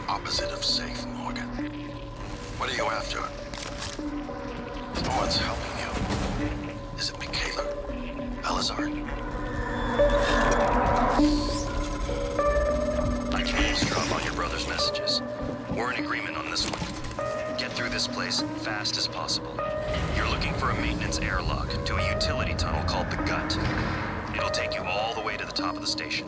Opposite of safe, Morgan. What are you after? What's helping you? Is it Michaela? Elazar? I can eavesdrop on your brother's messages. We're in agreement on this one. Get through this place fast as possible. You're looking for a maintenance airlock to a utility tunnel called the Gut. It'll take you all the way to the top of the station.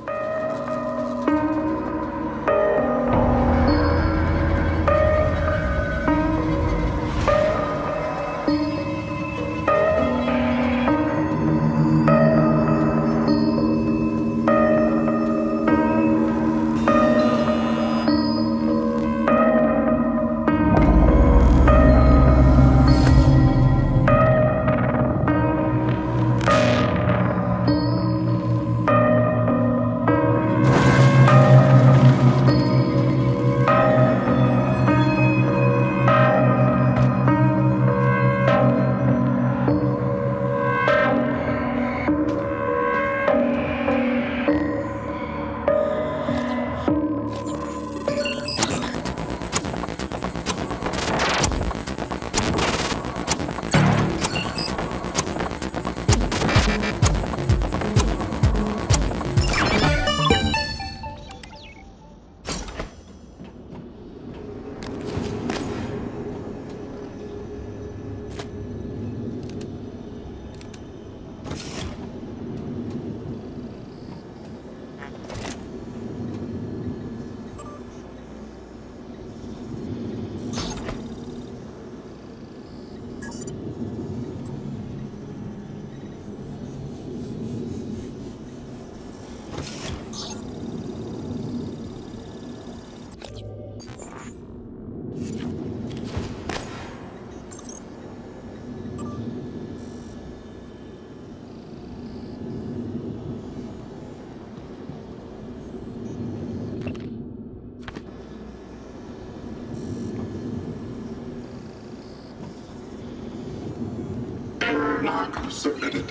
Log submitted.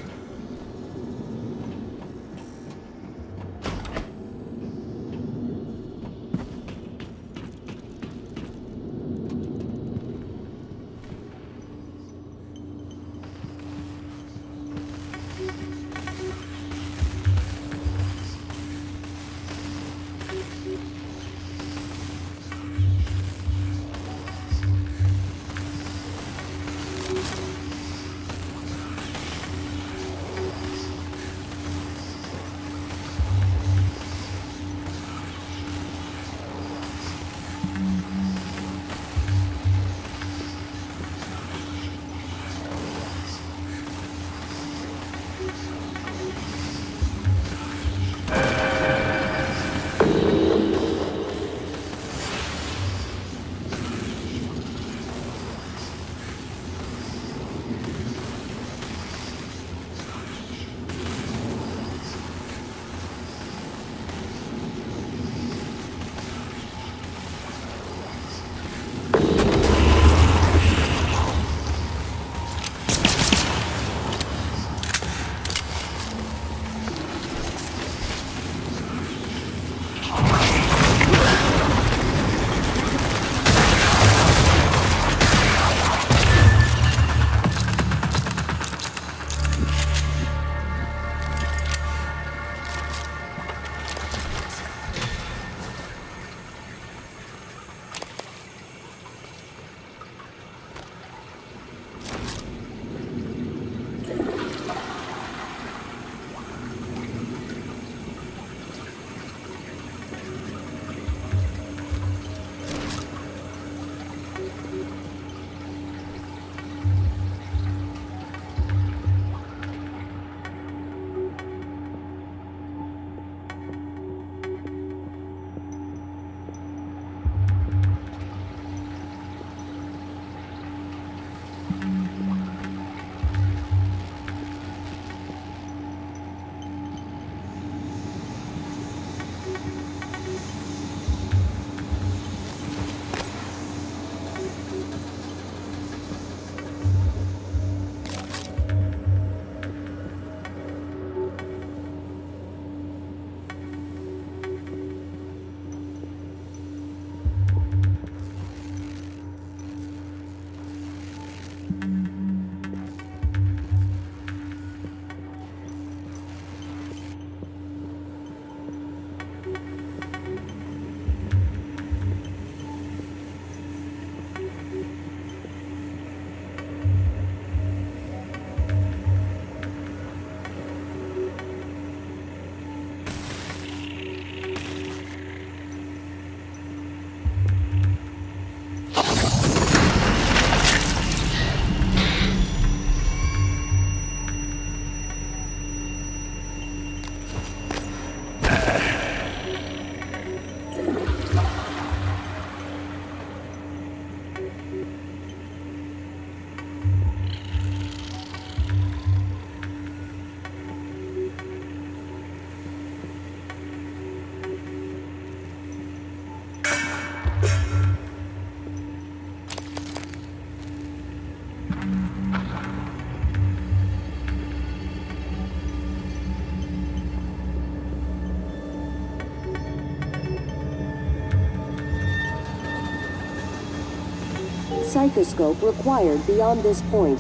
Psychoscope required beyond this point.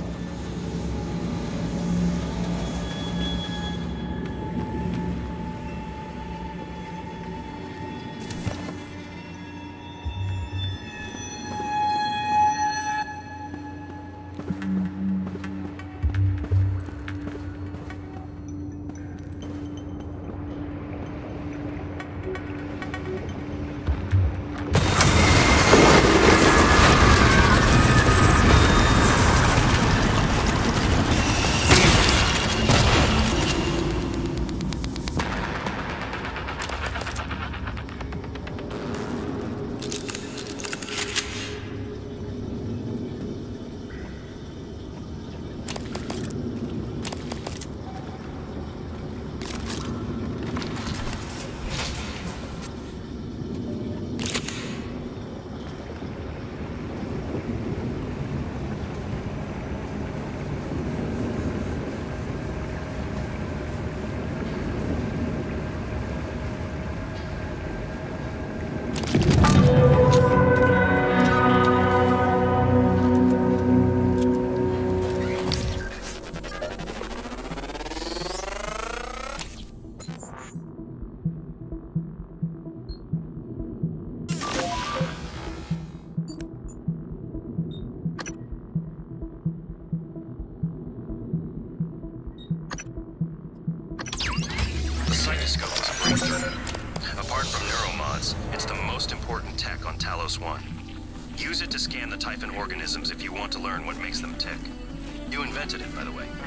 Psychoscope is a breakthrough. Apart from neuromods, it's the most important tech on Talos 1. Use it to scan the Typhon organisms if you want to learn what makes them tick. You invented it, by the way.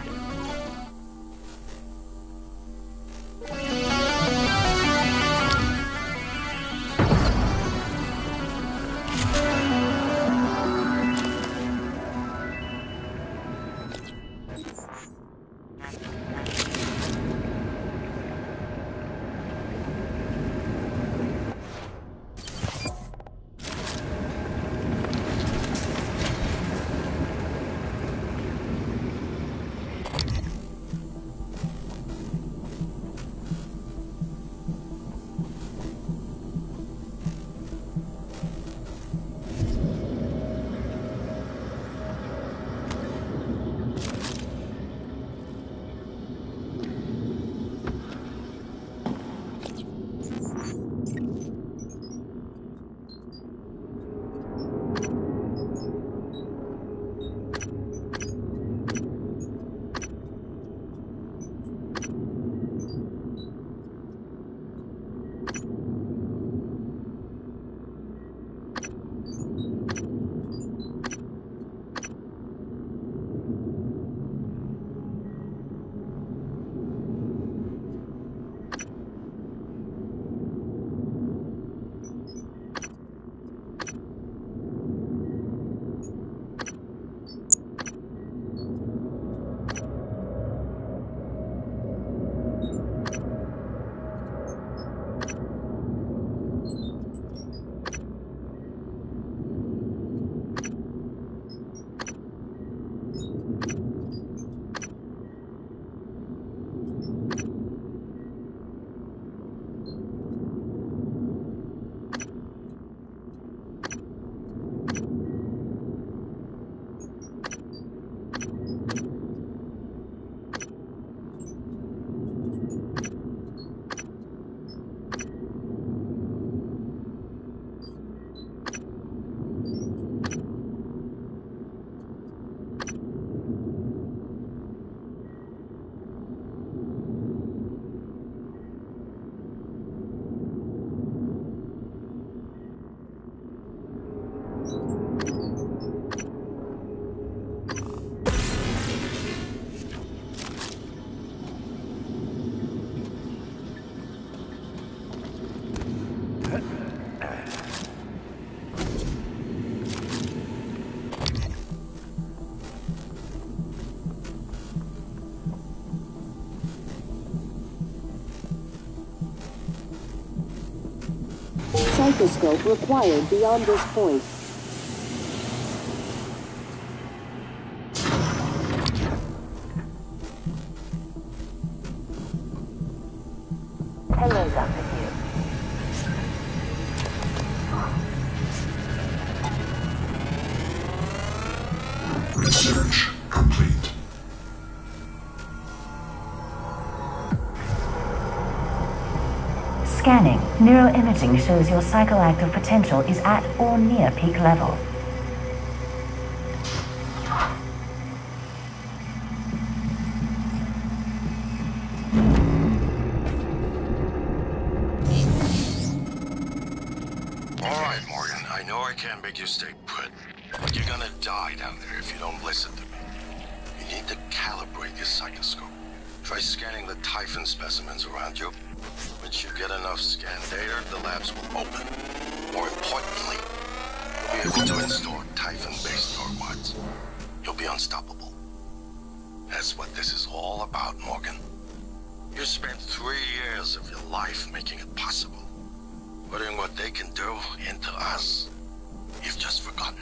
Psychoscope required beyond this point. Hello, Dr. Hugh. Search complete. Scanning. Neuroimaging shows your psychoactive potential is at or near peak level. Alright, Morgan. I know I can't make you stay put, but you're gonna die down there if you don't listen to me. You need to calibrate your psychoscope. Try scanning the Typhon specimens around you. Once you get enough scan data, the labs will open. More importantly, you'll be able to install Typhon-based Norquads. You'll be unstoppable. That's what this is all about, Morgan. You spent 3 years of your life making it possible. Putting what they can do into us. You've just forgotten.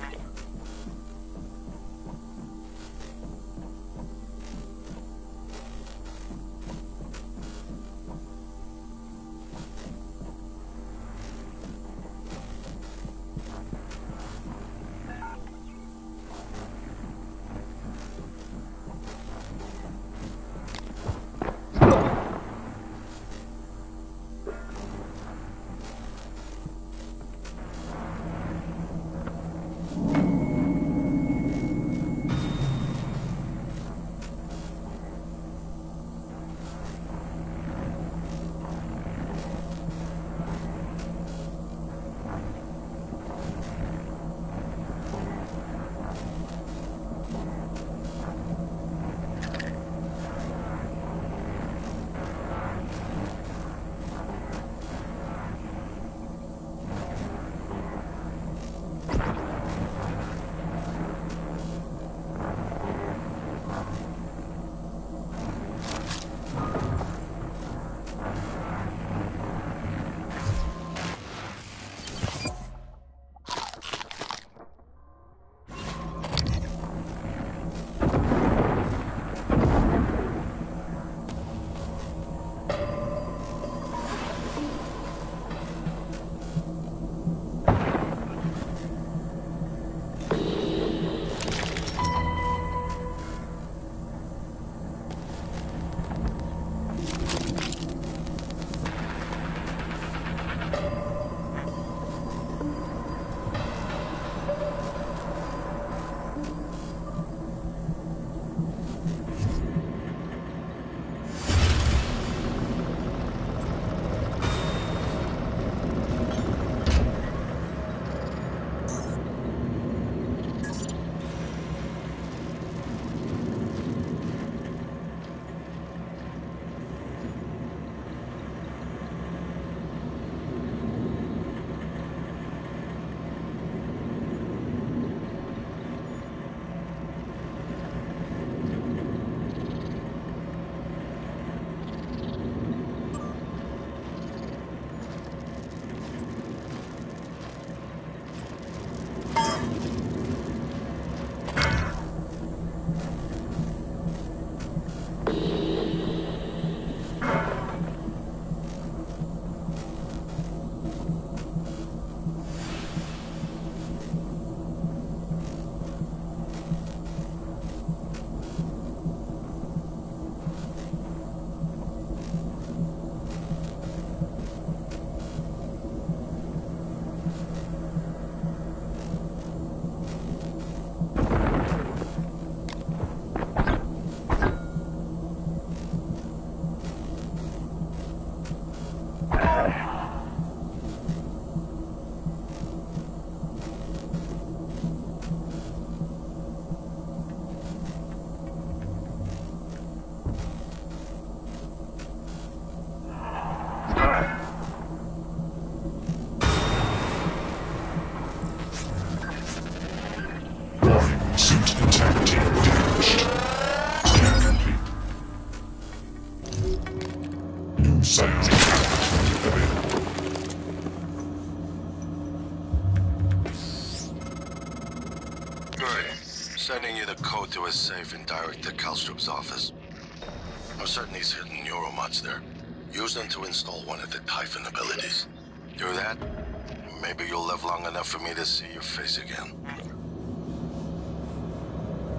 Sending you the code to his safe and direct to Kalstrup's office. I'm certain he's hidden neuromods there. Use them to install one of the Typhon abilities. Do that, maybe you'll live long enough for me to see your face again.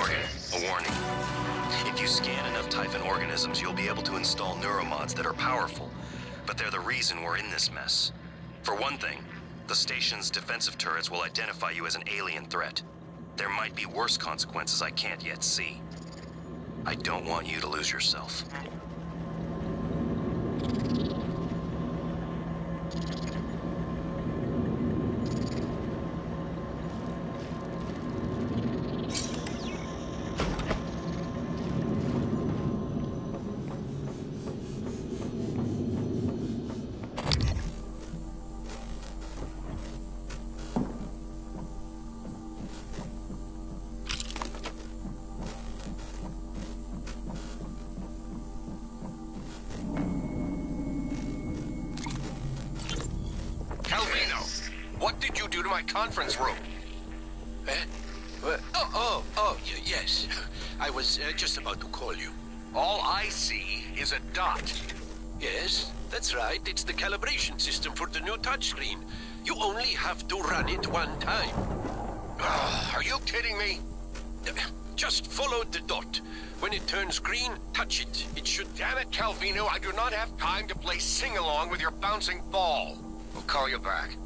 Morgan, a warning. If you scan enough Typhon organisms, you'll be able to install neuromods that are powerful. But they're the reason we're in this mess. For one thing, the station's defensive turrets will identify you as an alien threat. There might be worse consequences I can't yet see. I don't want you to lose yourself. What did you do to my conference room? Yes. I was just about to call you. All I see is a dot. Yes, that's right. It's the calibration system for the new touchscreen. You only have to run it one time. Are you kidding me? Just follow the dot. When it turns green, touch it. It should... Damn it, Calvino, I do not have time to play sing-along with your bouncing ball. I'll call you back.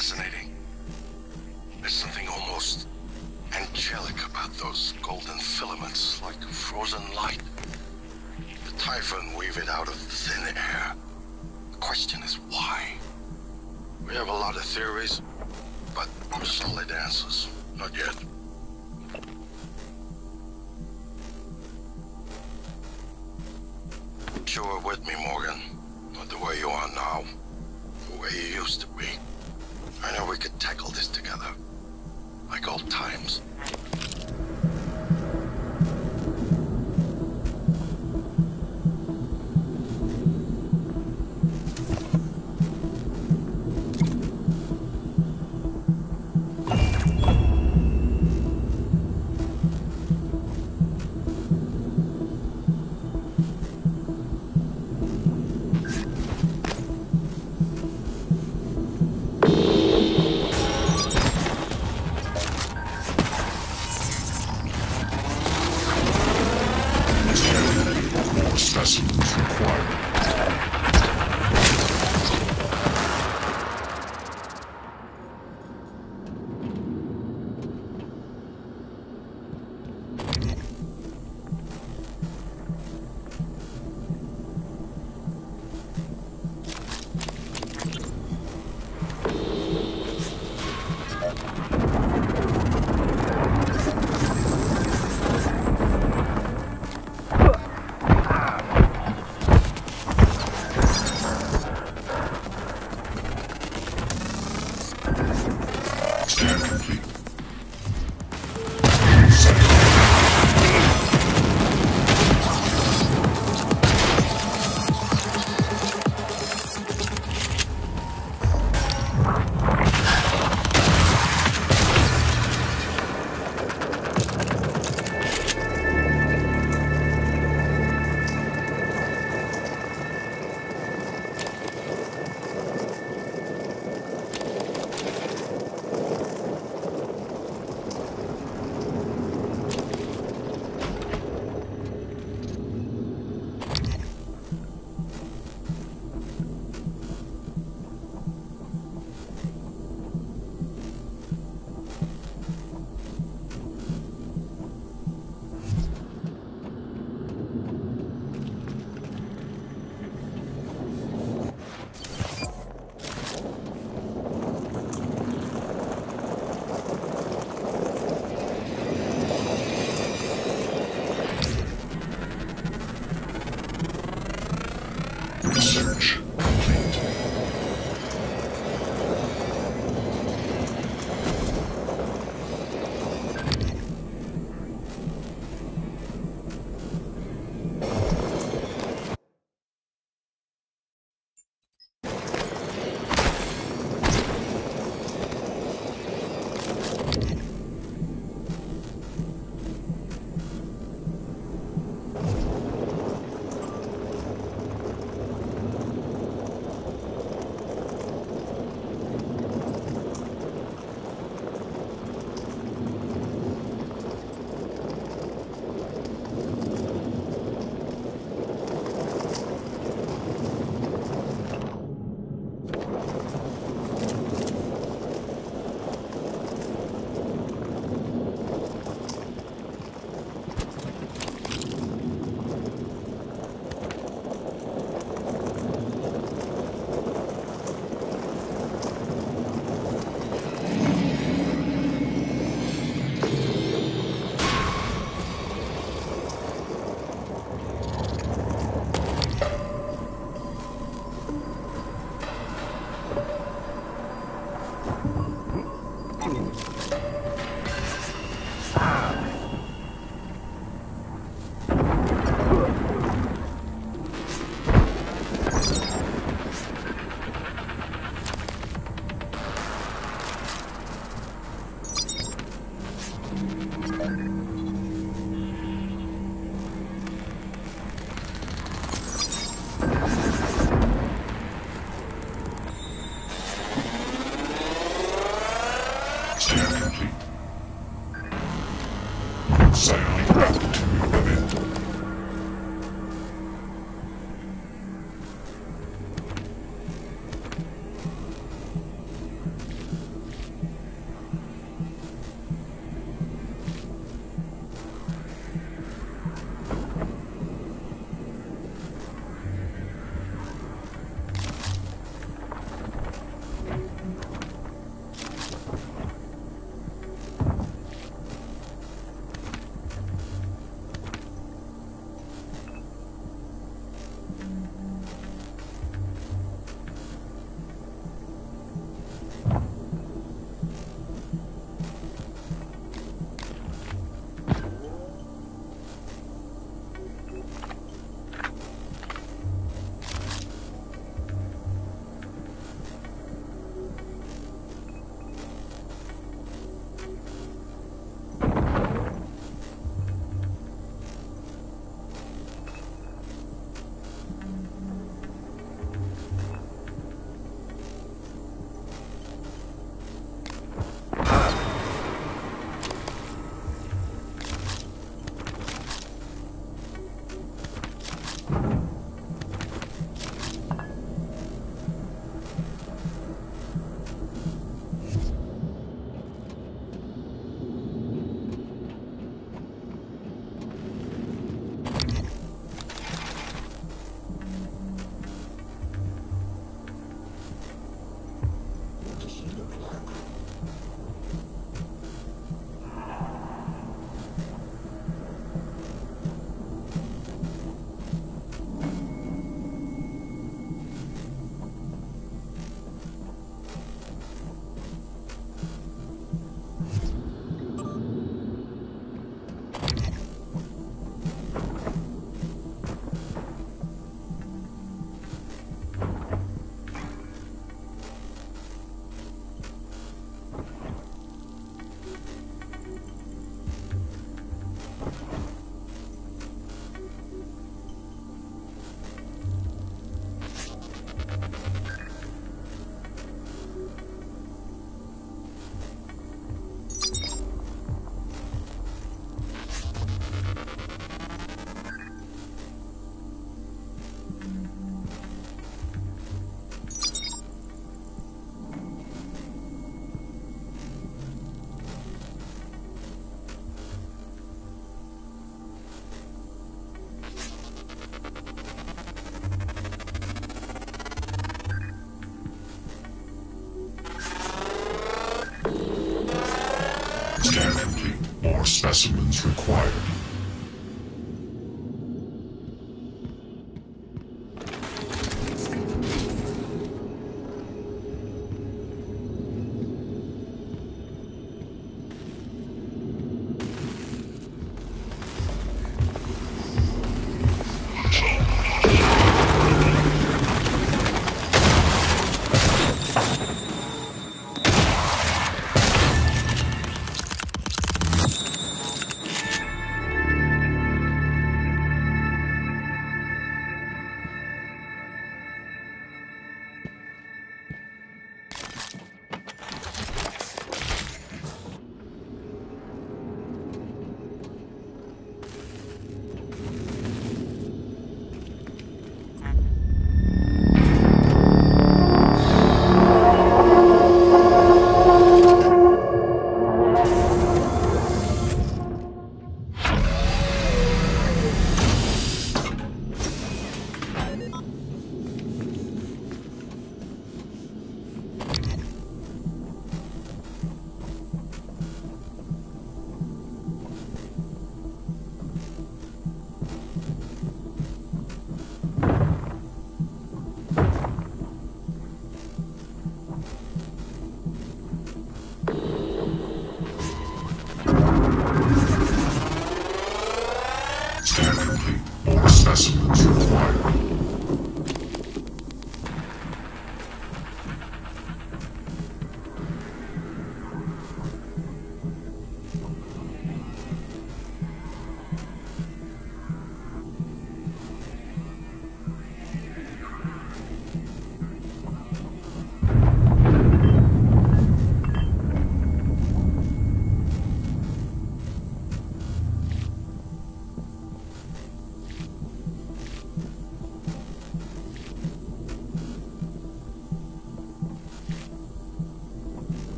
fascinating. There's something almost angelic about those golden filaments, like frozen light. The Typhon weave it out of thin air. The question is why? We have a lot of theories, but no solid answers. Not yet. You were with me, Morgan. Not the way you are now. The way you used to be. I know we could tackle this together. Like old times. Specimens required. Scan complete. Research complete. specimens required.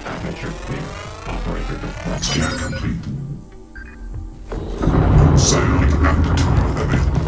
Aperture clear. Operator deployed. Scan complete. Psionic aptitude available.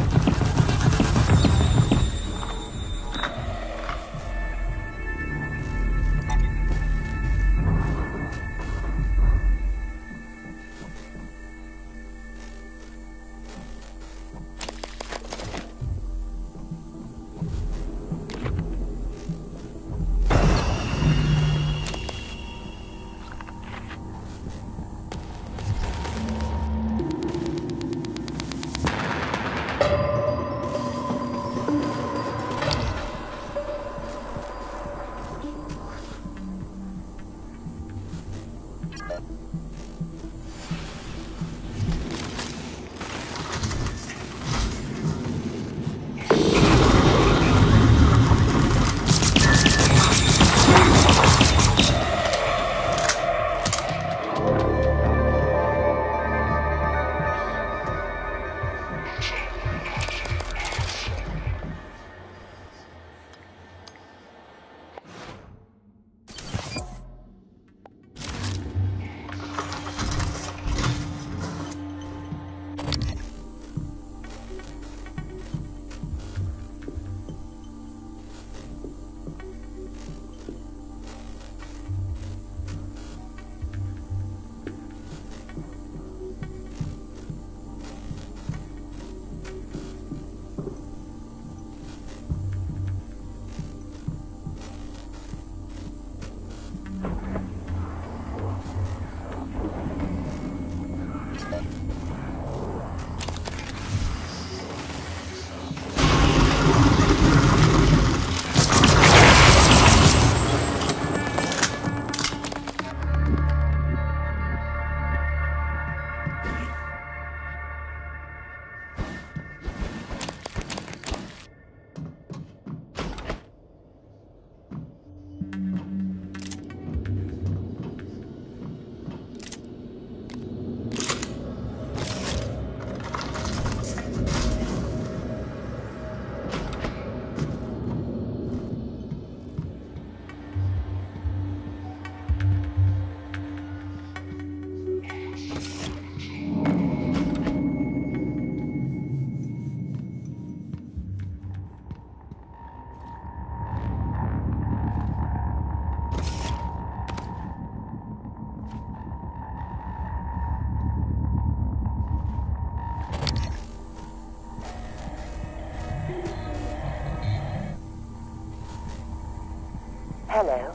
Hello.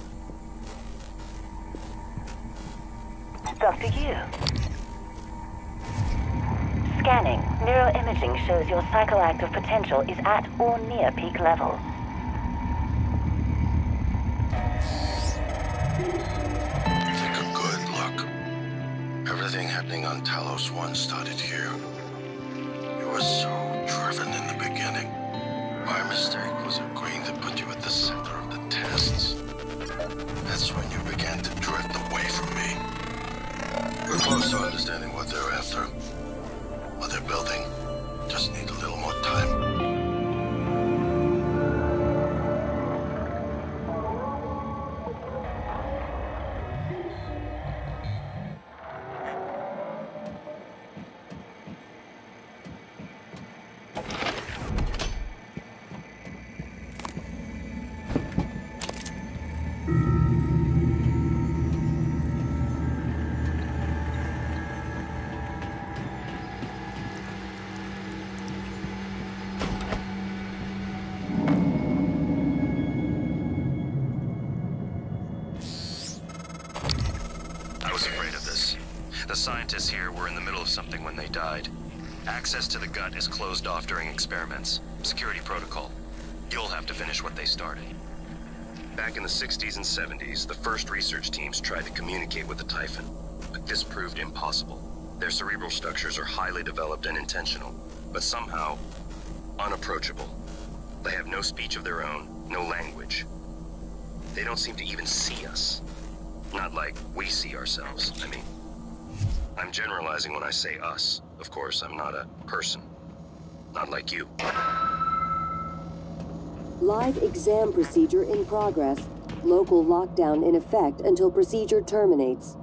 Dr. Yu. Scanning. Neuroimaging shows your psychoactive potential is at or near peak level. Take a good look. Everything happening on Talos 1 started here. You were so driven in the beginning. My mistake was agreeing to put you at the center of the tests. That's when you began to drift away from me. We're close to understanding what they're after. What they're building. Just need a little more time. The scientists here were in the middle of something when they died. Access to the gut is closed off during experiments. Security protocol. You'll have to finish what they started. Back in the 60s and 70s, the first research teams tried to communicate with the Typhon, but this proved impossible. Their cerebral structures are highly developed and intentional, but somehow unapproachable. They have no speech of their own, no language. They don't seem to even see us. Not like we see ourselves, I mean. I'm generalizing when I say us. Of course, I'm not a person. Not like you. Live exam procedure in progress. Local lockdown in effect until procedure terminates.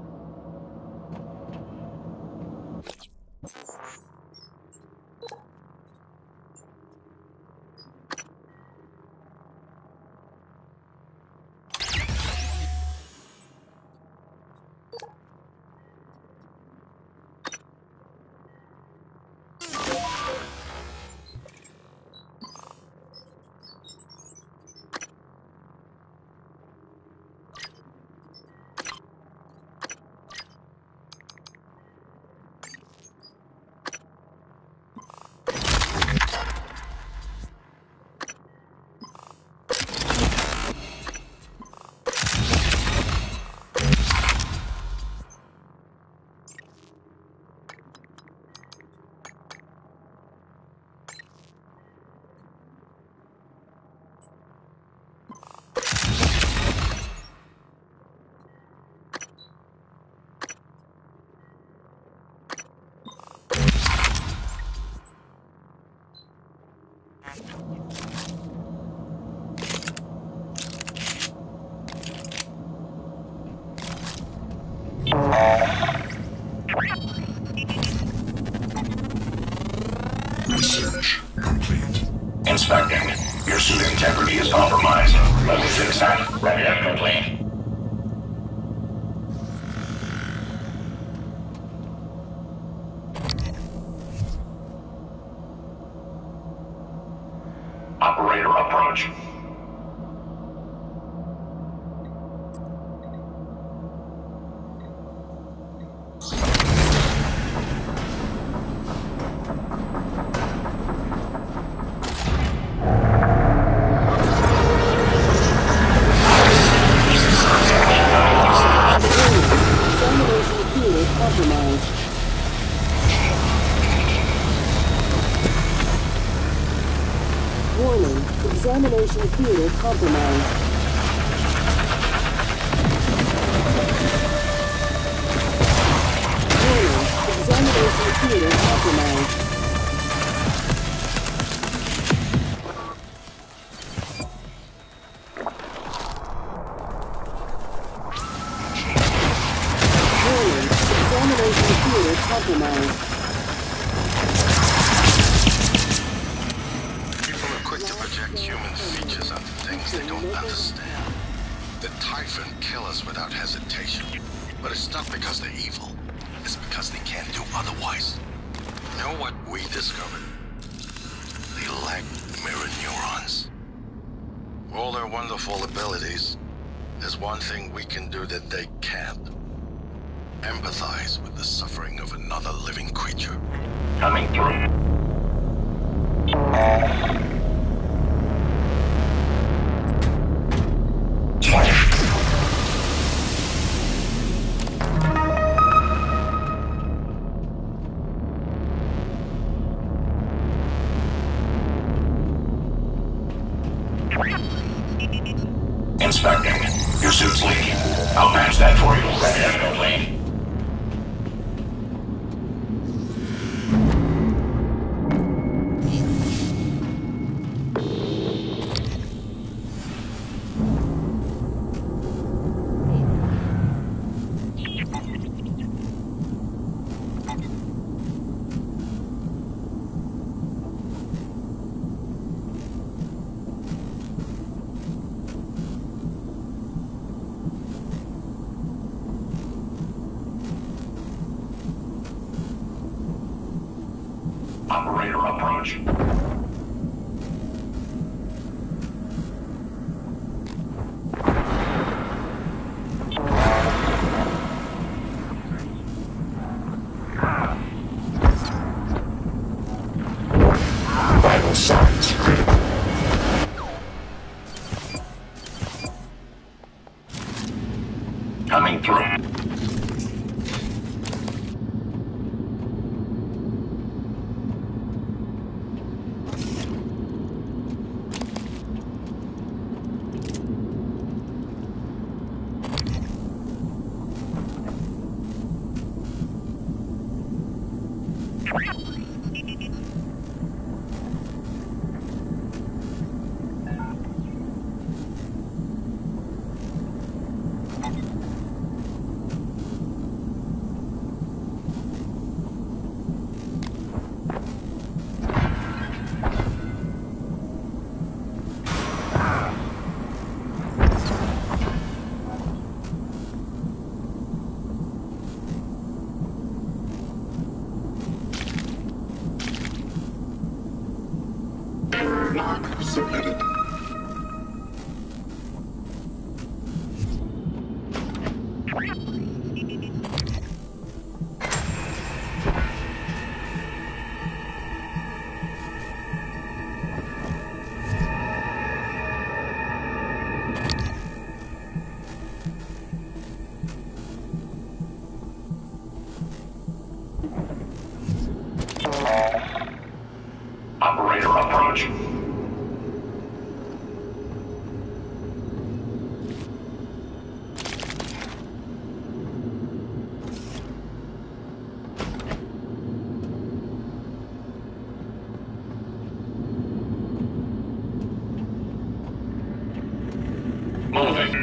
Research complete. Inspecting. Your suit integrity is compromised. Let me fix that. Ready and complete. Operator approach. Examination theater compromised. Warning, examination theater compromised. Warning, examination theater compromised. Human features onto things they don't understand. The Typhon kill us without hesitation. But it's not because they're evil. It's because they can't do otherwise. You know what we discovered? They lack mirror neurons. For all their wonderful abilities, there's one thing we can do that they can't. Empathize with the suffering of another living creature. Coming through. Inspecting. Your suit's leaking. I'll patch that for you. Ready and complete. Operator approach. Vital signs critical. Coming through. submitted. Operator approach. Moving.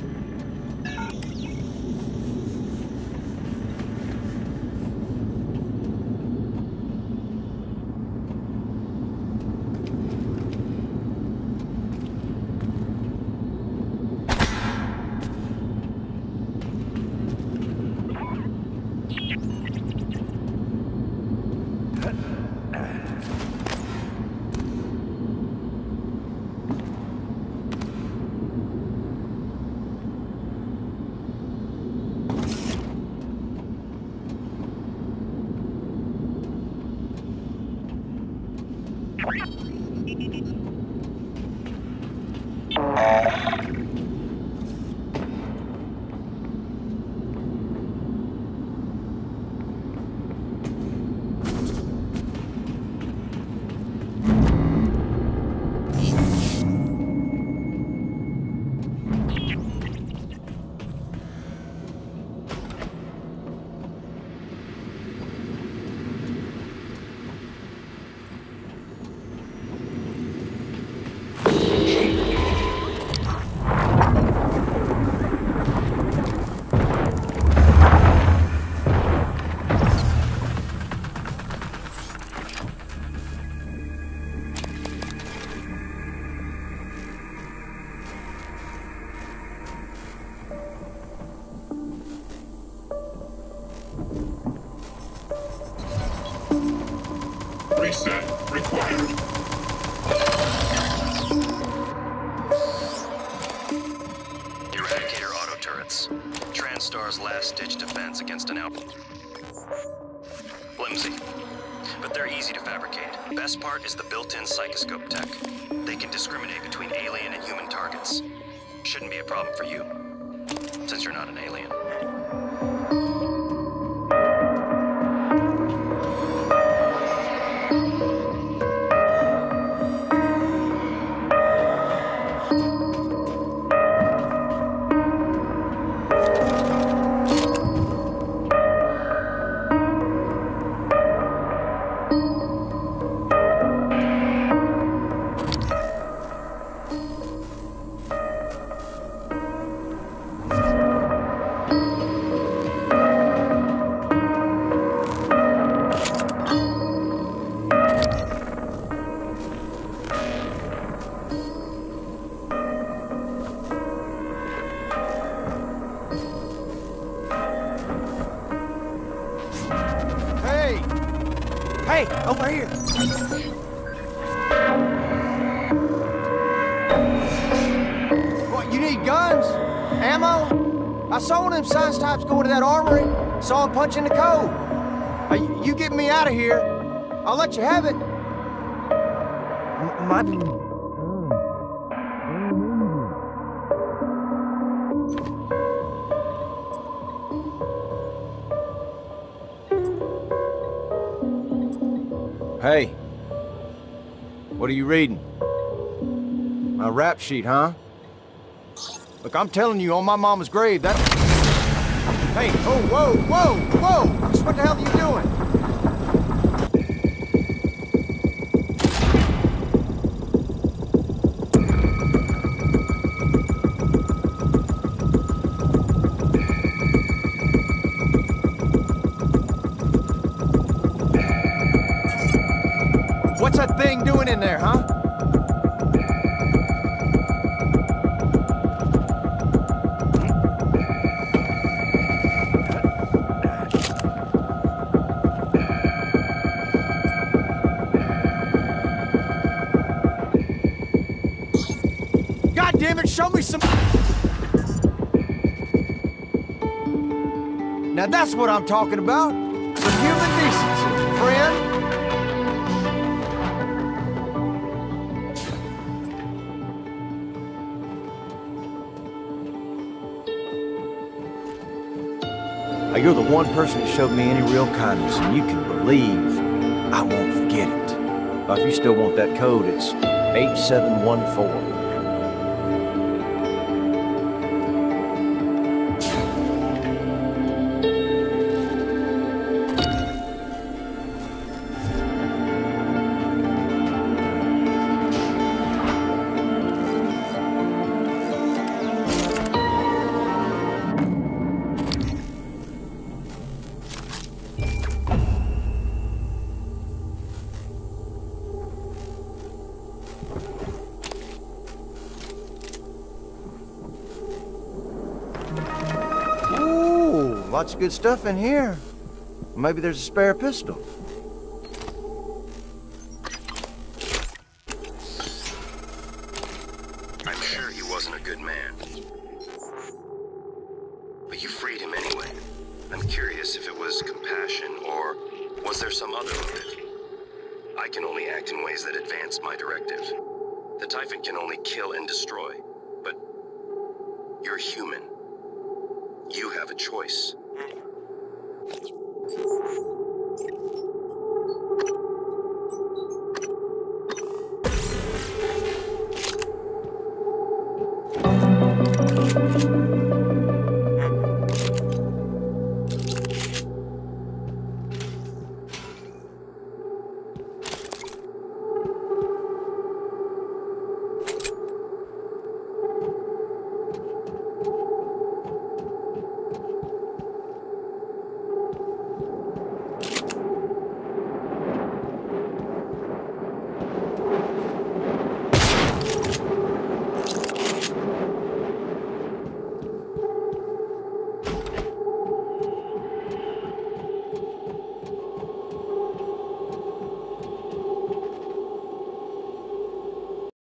Reset required. Eradicator auto turrets. TranStar's last-ditch defense against an outbreak. Flimsy, but they're easy to fabricate. Best part is the built-in psychoscope tech. They can discriminate between alien and human targets. Shouldn't be a problem for you, since you're not an alien. Hey, over here. What, you need guns? Ammo? I saw one of them science types go to that armory. Saw him punching the code. You get me out of here. I'll let you have it. Hey, what are you reading? My rap sheet, huh? Look, I'm telling you, on my mama's grave, that... Hey, oh, whoa, whoa, whoa! Just what the hell are you doing? What's that thing doing in there, huh? damn it, show me some... Now that's what I'm talking about. Some human decency, friend. Now, you're the one person that showed me any real kindness, and you can believe I won't forget it. Now, if you still want that code, it's 8714. Lots of good stuff in here. Maybe there's a spare pistol. I'm sure he wasn't a good man. But you freed him anyway. I'm curious if it was compassion or was there some other motive? I can only act in ways that advance my directive. The Typhon can only kill and destroy, but you're human. You have a choice.